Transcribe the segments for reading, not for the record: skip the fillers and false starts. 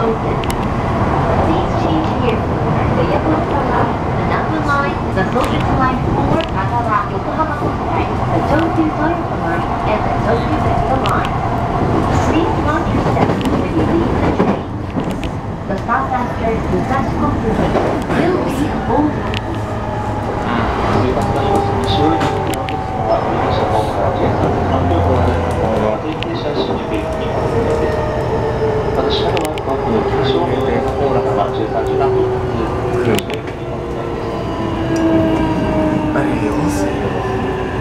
open. Please change here. The Yokohama, the number line is associated line 4 Kagawa Yokohama Line, the Tokyu Toyota line, and the Tokyu Metro line. Please watch your steps when you leave the train. The stop after Musashi Kokugi will be a full time. 追加した小周囲のは降りました方からJR関東側で停車新宿駅におすすめです。また、シャドウは東京の旧正面でおおらかは13時間に発、旧正駅におすすめです。 あれ、4世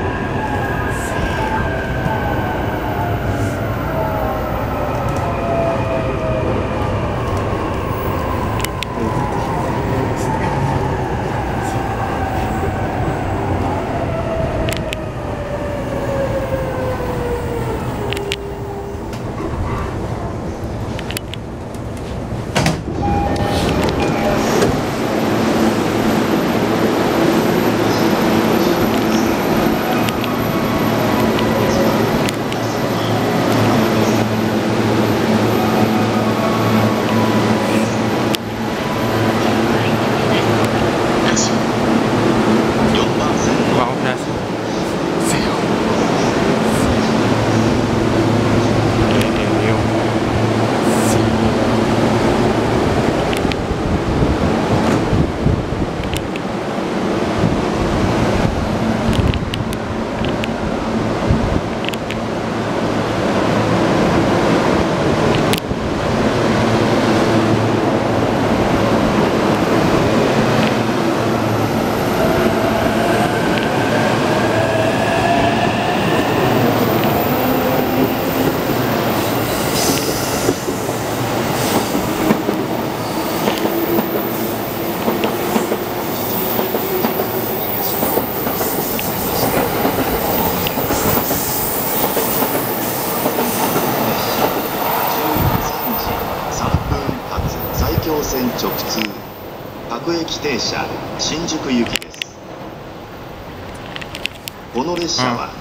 線直通各駅停車新宿行きです。この列車は